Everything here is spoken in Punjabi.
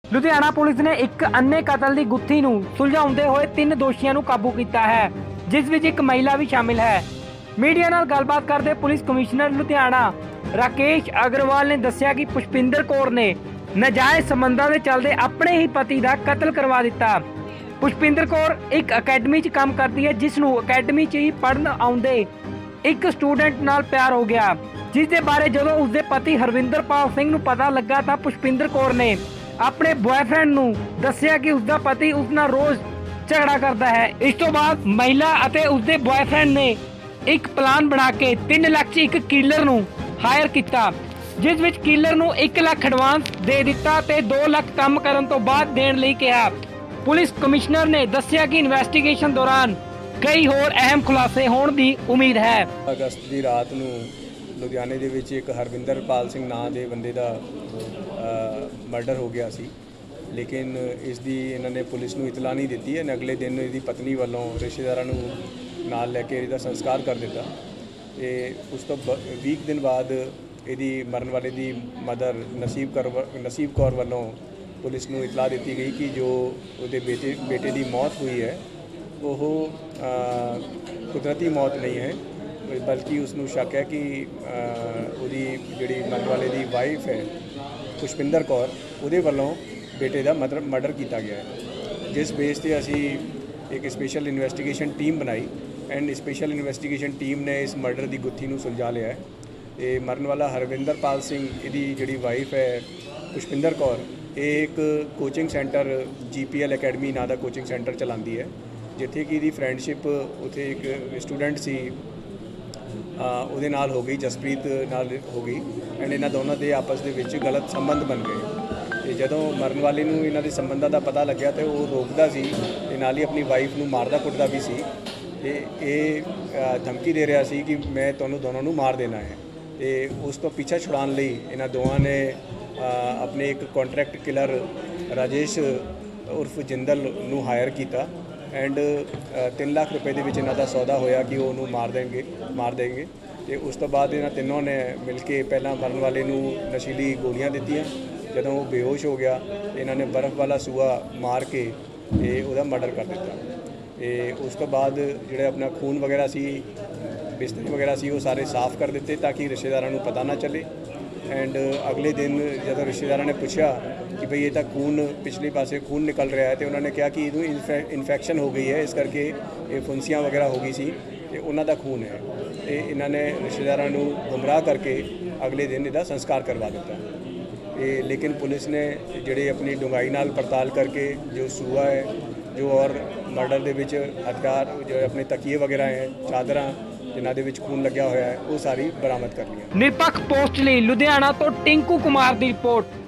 ਲੁਧਿਆਣਾ ਪੁਲਿਸ ਨੇ ਇੱਕ ਅੰਨੇ ਕਤਲ ਦੀ ਗੁੱਥੀ ਨੂੰ ਸੁਲਝਾਉਂਦੇ ਹੋਏ 3 ਦੋਸ਼ੀਆਂ ਨੂੰ ਕਾਬੂ ਕੀਤਾ ਹੈ, ਜਿਸ ਵਿੱਚ ਇੱਕ ਮਹਿਲਾ ਵੀ ਸ਼ਾਮਿਲ ਹੈ। ਮੀਡੀਆ ਨਾਲ ਗੱਲਬਾਤ ਕਰਦੇ ਪੁਲਿਸ ਕਮਿਸ਼ਨਰ ਲੁਧਿਆਣਾ ਰਾਕੇਸ਼ ਅਗਰਵਾਲ ਨੇ ਦੱਸਿਆ ਕਿ ਪੁਸ਼ਪਿੰਦਰ ਕੌਰ ਨੇ ਨਾਜਾਇਜ਼ ਸੰਬੰਧਾਂ ਦੇ ਚੱਲਦੇ ਆਪਣੇ ਹੀ ਪਤੀ ਦਾ ਕਤਲ ਕਰਵਾ ਦਿੱਤਾ। ਪੁਸ਼ਪਿੰਦਰ ਕੌਰ ਇੱਕ ਅਕੈਡਮੀ 'ਚ ਕੰਮ ਕਰਦੀ ਹੈ, ਜਿਸ ਨੂੰ ਅਕੈਡਮੀ 'ਚ ਹੀ ਪੜ੍ਹਨ ਆਉਂਦੇ ਇੱਕ ਸਟੂਡੈਂਟ ਨਾਲ ਪਿਆਰ ਹੋ ਗਿਆ, ਜਿਸ ਦੇ ਬਾਰੇ ਜਦੋਂ ਉਸਦੇ ਪਤੀ ਹਰਵਿੰਦਰਪਾਲ ਸਿੰਘ ਨੂੰ ਪਤਾ ਲੱਗਾ ਤਾਂ ਪੁਸ਼ਪਿੰਦਰ ਕੌਰ ਨੇ ਆਪਣੇ ਬॉयਫ੍ਰੈਂਡ ਨੂੰ ਦੱਸਿਆ ਕਿ ਉਸਦਾ ਪਤੀ ਉਸ ਨਾਲ ਰੋਜ਼ ਝਗੜਾ ਕਰਦਾ ਹੈ। ਇਸ ਤੋਂ ਬਾਅਦ ਮਹਿਲਾ ਅਤੇ ਉਸਦੇ ਬॉयਫ੍ਰੈਂਡ ਨੇ ਇੱਕ ਪਲਾਨ ਬਣਾ ਕੇ 3 ਲੱਖ 'ਚ ਇੱਕ ਕਿਲਰ ਨੂੰ ਹਾਇਰ ਕੀਤਾ, ਜਿਸ ਵਿੱਚ ਕਿਲਰ ਨੂੰ 1 ਲੱਖ ਐਡਵਾਂਸ ਦੇ ਦਿੱਤਾ ਤੇ 2 ਲੱਖ ਕੰਮ ਕਰਨ ਤੋਂ ਬਾਅਦ ਦੇਣ ਲਈ ਕਿਹਾ। ਪੁਲਿਸ ਕਮਿਸ਼ਨਰ ਨੇ ਦੱਸਿਆ ਕਿ ਇਨਵੈਸਟੀਗੇਸ਼ਨ ਦੌਰਾਨ ਕਈ ਹੋਰ ਅਹਿਮ ਖੁਲਾਸੇ ਹੋਣ ਦੀ ਉਮੀਦ ਹੈ। ਅਗਸਤ ਦੀ ਰਾਤ ਨੂੰ ਲੁਧਿਆਣੇ ਦੇ ਵਿੱਚ ਇੱਕ ਹਰਵਿੰਦਰਪਾਲ ਸਿੰਘ ਨਾਂ ਦੇ ਬੰਦੇ ਦਾ ਮਰਡਰ ਹੋ ਗਿਆ ਸੀ, ਲੇਕਿਨ ਇਸ ਦੀ ਇਹਨਾਂ ਨੇ ਪੁਲਿਸ ਨੂੰ ਇਤਲਾ ਨਹੀਂ ਦਿੱਤੀ ਹੈ। ਅਗਲੇ ਦਿਨ ਇਹਦੀ ਪਤਨੀ ਵੱਲੋਂ ਰਿਸ਼ਤੇਦਾਰਾਂ ਨੂੰ ਨਾਲ ਲੈ ਕੇ ਇਹਦਾ ਸੰਸਕਾਰ ਕਰ ਦਿੱਤਾ ਤੇ ਉਸ ਤੋਂ 20 ਦਿਨ ਬਾਅਦ ਇਹਦੀ ਮਰਨ ਵਾਲੇ ਦੀ ਮਦਰ ਨਸੀਬ ਕੌਰ ਵੱਲੋਂ ਪੁਲਿਸ ਨੂੰ ਇਤਲਾ ਦਿੱਤੀ ਗਈ ਕਿ ਜੋ ਉਹਦੇ ਬੇਟੇ ਦੀ ਮੌਤ ਹੋਈ ਹੈ ਉਹ ਕੁਦਰਤੀ ਮੌਤ ਨਹੀਂ ਹੈ, ਬਲਕਿ ਉਸ ਨੂੰ ਸ਼ੱਕ ਹੈ ਕਿ ਉਹਦੀ ਜਿਹੜੀ ਮਰਨ ਵਾਲੇ ਦੀ ਵਾਈਫ ਹੈ ਪੁਸ਼ਪਿੰਦਰ ਕੌਰ, ਉਹਦੇ ਵੱਲੋਂ ਬੇਟੇ ਦਾ ਮਰਡਰ ਕੀਤਾ ਗਿਆ ਹੈ। ਜਿਸ ਬੇਸ 'ਤੇ ਅਸੀਂ ਇੱਕ ਸਪੈਸ਼ਲ ਇਨਵੈਸਟੀਗੇਸ਼ਨ ਟੀਮ ਬਣਾਈ ਐਂਡ ਸਪੈਸ਼ਲ ਇਨਵੈਸਟੀਗੇਸ਼ਨ ਟੀਮ ਨੇ ਇਸ ਮਰਡਰ ਦੀ ਗੁੱਥੀ ਨੂੰ ਸੁਲਝਾ ਲਿਆ ਹੈ। ਇਹ ਮਰਨ ਵਾਲਾ ਹਰਵਿੰਦਰਪਾਲ ਸਿੰਘ, ਇਹਦੀ ਜਿਹੜੀ ਵਾਈਫ ਹੈ ਪੁਸ਼ਪਿੰਦਰ ਕੌਰ, ਇਹ ਇੱਕ ਕੋਚਿੰਗ ਸੈਂਟਰ GPL ਅਕੈਡਮੀ ਨਾਂ ਦਾ ਕੋਚਿੰਗ ਸੈਂਟਰ ਚਲਾਉਂਦੀ ਹੈ, ਜਿੱਥੇ ਕਿ ਇਹਦੀ ਫਰੈਂਡਸ਼ਿਪ ਉੱਥੇ ਇੱਕ ਸਟੂਡੈਂਟ ਸੀ ਉਹਦੇ ਨਾਲ ਹੋ ਗਈ, ਜਸਪ੍ਰੀਤ ਨਾਲ ਹੋ ਗਈ ਐਂਡ ਇਹਨਾਂ ਦੋਨਾਂ ਦੇ ਆਪਸ ਦੇ ਵਿੱਚ ਗਲਤ ਸੰਬੰਧ ਬਣ ਗਏ। ਤੇ ਜਦੋਂ ਮਰਨ ਵਾਲੇ ਨੂੰ ਇਹਨਾਂ ਦੇ ਸੰਬੰਧਾਂ ਦਾ ਪਤਾ ਲੱਗਿਆ ਤੇ ਉਹ ਰੋਕਦਾ ਸੀ ਤੇ ਨਾਲ ਹੀ ਆਪਣੀ ਵਾਈਫ ਨੂੰ ਮਾਰਦਾ ਕੁੱਟਦਾ ਵੀ ਸੀ ਤੇ ਇਹ ਧਮਕੀ ਦੇ ਰਿਹਾ ਸੀ ਕਿ ਮੈਂ ਤੁਹਾਨੂੰ ਦੋਨੋਂ ਨੂੰ ਮਾਰ ਦੇਣਾ ਹੈ। ਤੇ ਉਸ ਤੋਂ ਪਿੱਛਾ ਛੁਡਾਉਣ ਲਈ ਇਹਨਾਂ ਦੋਵਾਂ ਨੇ ਆਪਣੇ ਇੱਕ ਕੰਟਰੈਕਟ ਕਿਲਰ ਰਾਜੇਸ਼ ਉਰਫ ਜਿੰਦਲ ਨੂੰ ਹਾਇਰ ਕੀਤਾ ਐਂਡ 3 ਲੱਖ ਰੁਪਏ ਦੇ ਵਿੱਚ ਇਹਨਾਂ ਦਾ ਸੌਦਾ ਹੋਇਆ ਕਿ ਉਹ ਉਹਨੂੰ ਮਾਰ ਦੇਣਗੇ। ਤੇ ਉਸ ਤੋਂ ਬਾਅਦ ਇਹਨਾਂ ਤਿੰਨੋਂ ਨੇ ਮਿਲ ਕੇ ਪਹਿਲਾਂ ਮਰਨ ਵਾਲੇ ਨੂੰ ਨਸ਼ੀਲੀ ਗੋਲੀਆਂ ਦਿੱਤੀਆਂ। ਜਦੋਂ ਉਹ ਬੇਹੋਸ਼ ਹੋ ਗਿਆ ਇਹਨਾਂ ਨੇ ਬਰਫ਼ ਵਾਲਾ ਸੂਆ ਮਾਰ ਕੇ ਤੇ ਉਹਦਾ ਮਰਡਰ ਕਰ ਦਿੱਤਾ। ਤੇ ਉਸ ਤੋਂ ਬਾਅਦ ਜਿਹੜੇ ਆਪਣਾ ਖੂਨ ਵਗੈਰਾ ਸੀ, ਬਿਸਤਰੇ ਵਗੈਰਾ ਸੀ, ਉਹ ਸਾਰੇ ਸਾਫ਼ ਕਰ ਦਿੱਤੇ ਤਾਂ ਕਿ ਰਿਸ਼ਤੇਦਾਰਾਂ ਨੂੰ ਪਤਾ ਨਾ ਚੱਲੇ। ਐਂਡ ਅਗਲੇ ਦਿਨ ਜਦੋਂ ਰਿਸ਼ਤੇਦਾਰਾਂ ਨੇ ਪੁੱਛਿਆ ਕਿ ਭਈ ਇਹ ਤਾਂ ਖੂਨ ਪਿਛਲੇ ਪਾਸੇ ਖੂਨ ਨਿਕਲ ਰਿਹਾ ਹੈ, ਤੇ ਉਹਨਾਂ ਨੇ ਕਿਹਾ ਕਿ ਇਹਨੂੰ ਇਨਫੈਕਸ਼ਨ ਹੋ ਗਈ ਹੈ, ਇਸ ਕਰਕੇ ਇਹ ਫੁੰਸੀਆਂ ਵਗੈਰਾ ਹੋ ਗਈ ਸੀ ਤੇ ਉਹਨਾਂ ਦਾ ਖੂਨ ਹੈ। ਤੇ ਇਹਨਾਂ ਨੇ ਰਿਸ਼ਤੇਦਾਰਾਂ ਨੂੰ ਗੁੰਮਰਾਹ ਕਰਕੇ ਅਗਲੇ ਦਿਨ ਇਹਦਾ ਸੰਸਕਾਰ ਕਰਵਾ ਦਿੱਤਾ। ਇਹ ਲੇਕਿਨ ਪੁਲਿਸ ਨੇ ਜਿਹੜੇ ਆਪਣੀ ਡੂੰਘਾਈ ਨਾਲ ਪੜਤਾਲ ਕਰਕੇ ਜੋ ਸੂਆ ਹੈ, ਜੋ ਔਰ ਮਰਡਰ ਦੇ ਵਿੱਚ ਹਥਿਆਰ, ਜੋ ਆਪਣੇ ਤਕੀਏ ਵਗੈਰਾ ਹੈ, ਚਾਦਰਾਂ ਜਿਨ੍ਹਾਂ ਦੇ ਵਿੱਚ ਖੂਨ ਲੱਗਿਆ ਹੋਇਆ ਹੈ, ਉਹ ਸਾਰੀ ਬਰਾਮਦ ਕਰ ਲਈਆਂ। ਨਿਰਪੱਖ ਪੋਸਟ ਲਈ ਲੁਧਿਆਣਾ ਤੋਂ ਟਿੰਕੂ ਕੁਮਾਰ ਦੀ ਰਿਪੋਰਟ।